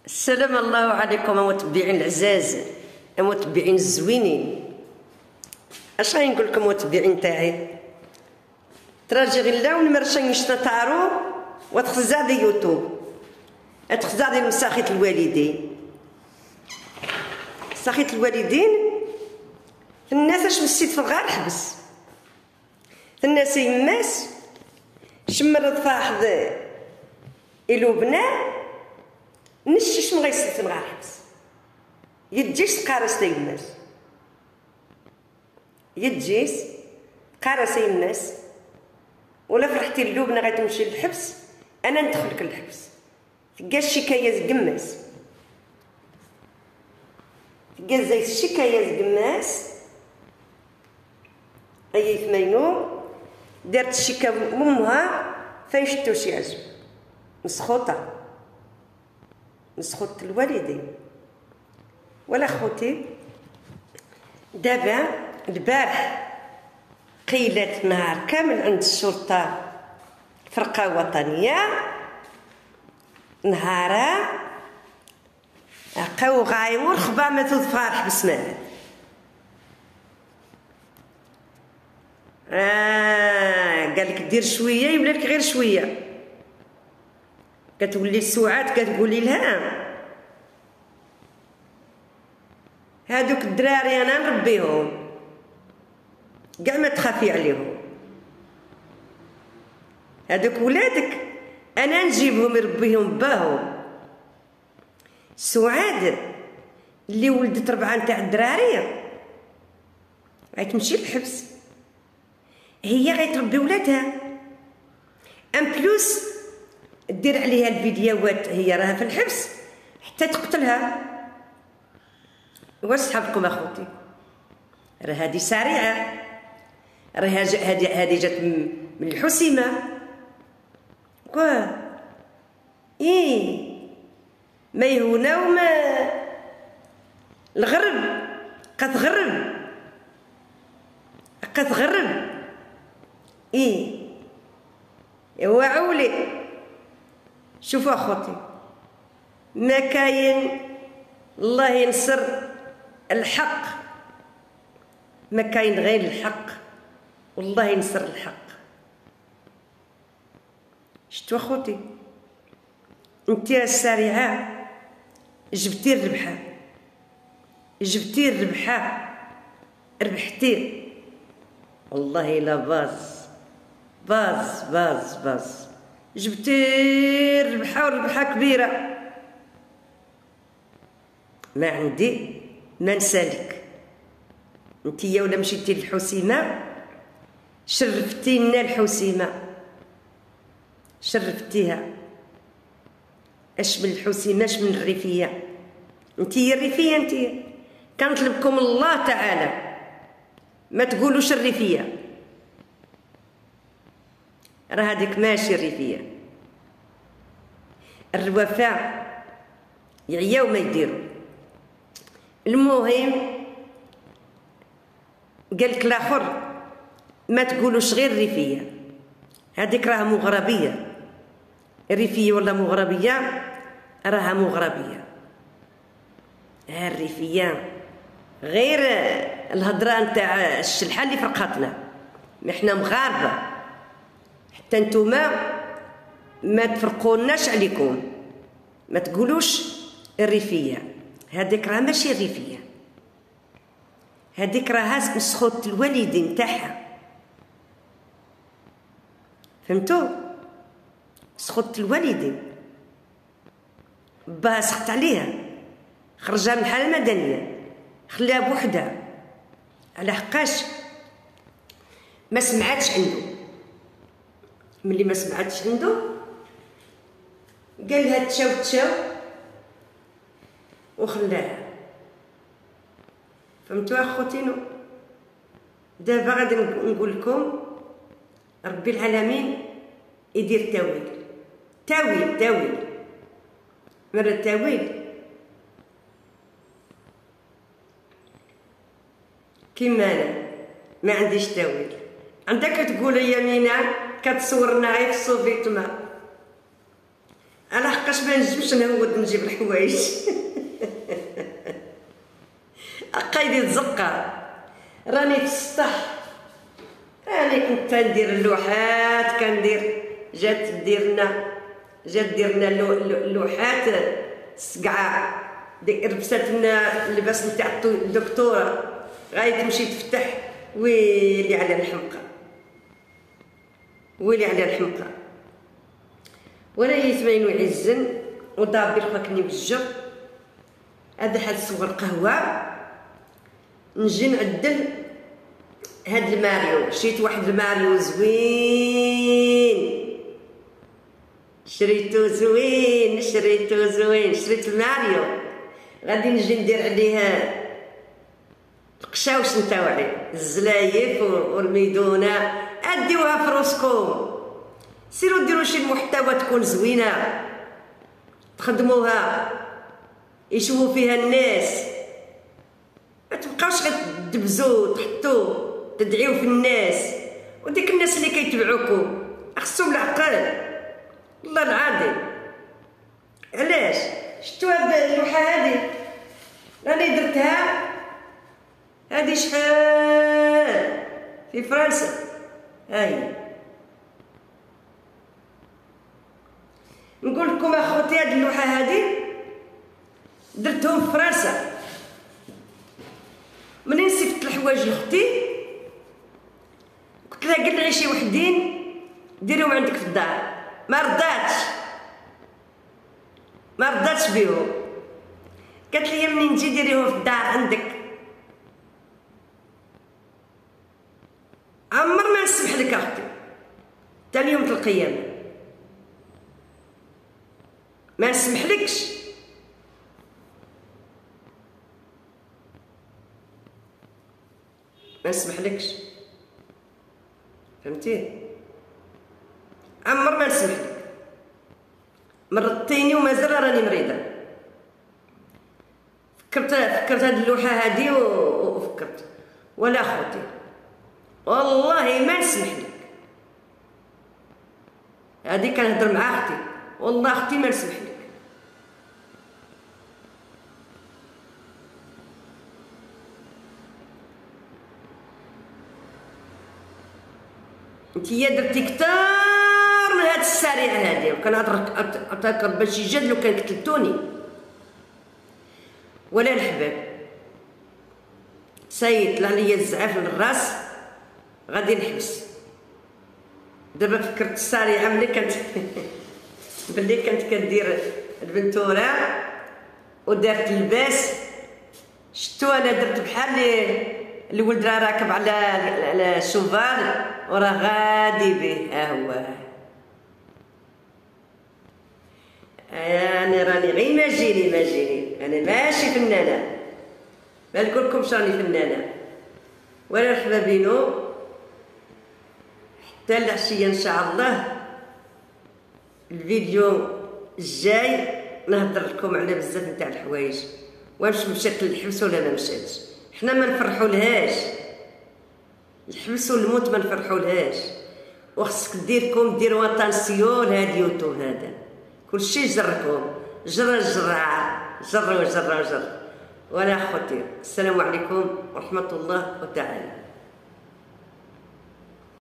السلام الله عليكم متبعين العزاز، متبعين الزوينين. اش غادي نقول لكم متبعين تاعي؟ تراجي غلا ونمرشن يشتطارو وتخزع دي يوتيوب، تخزع دي مساخيت الوالدين. مساخيت الوالدين الناس اش مسيت في الغار حبس، الناس يماس شمرت فاحض إلو بنا نشش مغيسلت من غير حبس، يتجيش قارس تا يماس، يتجيس قارس يماس، ولا فرحتي اللوبنة غتمشي للحبس انا ندخلك للحبس. تلقى الشكاية قماس، تلقى زي الشكاية قماس اي ثمينو دارت الشكا ممها فين شتو شي عجب مسخوطة، مسخوطة الوالدين. ولا خوتي دابا البارح قيلت نهار كامل عند الشرطة فرقة وطنية، نهارا لقاو غايمور خبا ما تدفع حبس مالك. قالك دير شويه يبلا لك غير شويه، كتولي الساعات كتقولي لها هادوك الدراري انا نربيهم كاع ما تخافي عليهم، هادوك ولادك انا نجيبهم يربيهم باهم. سعاد اللي ولدت 4 نتاع الدراري غتمشي للحبس، هي غتربي ولادها ان بلوس دير عليها الفيديوهات هي راها في الحبس حتى تقتلها. واش صحابكم اخوتي؟ راه هادي سريعه، راه هادي جات من الحسيمه. واه ما يهونا وما الغرب كتغرب ايوا عولي. شوفوا اخوتي، ما كاين الله ينصر الحق، ما كاين غير الحق والله ينصر الحق. شتو اخوتي انتي السريعه جبتي الربحه، جبتي الربحه، ربحتي والله لا باز جبتي الربحه والربحه كبيره. ما عندي ما نسالك انتيا ولا مشيتي للحسيمه شرفتي لنا الحسيمه، شرفتيها. اش من الحسيمه اش من الريفيه، انتيا الريفيه، انتيا كنطلبكم الله تعالى ما تقولوش الريفيه، راه هذيك ماشي الريفيه. الروافع يعياو ما يديروا. المهم قالك الاخر ما تقولوش غير الريفيه، هذيك راها مغربيه، الريفيه ولا مغربيه راها مغربيه. الريفيه غير الهضره نتاع الشلحه اللي فرقتنا، احنا مغاربه، حتى نتوما ما تفرقوناش عليكم، ما تقولوش الريفيه، هذيك راه ماشي الريفيه، هذيك راها مسخوط الوالدين تاعها، فهمتوا؟ سخط الوالدين باها سخط عليها، خرجها من الحاله المدنيه خلاها بوحدها، على حقاش ما سمعتش عنده. ملي ما سمعتش عنده قال لها تشاو وخلاها. فهمتوا اخوتينو؟ دابا غادي نقول لكم ربي العالمين يدير تاويل مرة تاويل كيما انا ما عنديش تاويل. عندك تقول يمينه كتصورنا غير في السوفيت، ما انا حقاش ما نجمش نهود نجيب الحوايج. قايدي تزقر راني في السطح، راني كنت ندير اللوحات، كندير جات ديرنا اللوحات السقعه لبسات لنا اللباس نتاع الدكتوره، غاية تمشي تفتح ويلي على الحمقى، ويلي على الحمقى. ولا يتمين ويعزن ودابي رخاكني بالجر. هذا حال صور قهوه. نجي نعدل هاد الماريو، شريت واحد الماريو زوين، شريتو زوين، شريت الماريو. غادي نجي ندير عليه القشاوش نتاوعي، الزلايف والميدونه، اديوها فروسكم، سيروا ديروا شي محتوى تكون زوينه تخدموها يشوفوا فيها الناس، ما تبقاوش غير تدبزوا تحطوا تدعيو في الناس. وديك الناس اللي كيتبعوكم خصهم العقل، والله العظيم. علاش شفتوا هاد اللوحه هادي راني درتها، هادي شحال في فرنسا، هاي نقول لكم اخوتي هاد اللوحه هادي درتهم في فرنسا. منين صيفط الحوايج لاختي قلت لها قل عيشي وحدين ديريهم عندك في الدار، ما رضاتش بيهم. قالت لي منين نجي ديريهم في الدار عندك، عمر ما نسمح لك اختي تا اليوم القيامه، ما نسمحلكش. ما نسمحلكش، فهمتي؟ عمر ما نسمحلك. مرضتيني ومازال راني مريضه. فكرت هاد اللوحه هادي وفكرت ولا اخوتي والله ما نسمحلك. هادي كنهضر مع اختي، والله اختي ما نسمحلك. نتيا درتي كتار من هاد السريعه هادي، وكنهضر باش يجادلو كان قتلتوني. ولا الحباب سايت طلع ليا الزعاف للراس، غادي نحبس. دابا فكرت السريعه ملي كانت بلي كانت كدير البنتوره ودارت اللباس، شتو انا درت بحال الولد راه راكب على الشوفال وراه غادي به. هو انا راني غير ما جيني انا ماشي فنانه، ما نقولكمش راني فنانه ولا مرحبا بينو. حتى العشيه ان شاء الله الفيديو الجاي نهضر لكم على بزاف نتاع الحوايج، واش مشات للحبس ولا ما مشاتش. حنا ما نفرحولهاش الحبس والموت، ما نفرحولهاش. وخصك ديروا اتانسيون لهاد يوتيوب هذا، كلشي جركم جر وجر. وانا اخوتي السلام عليكم ورحمه الله تعالى.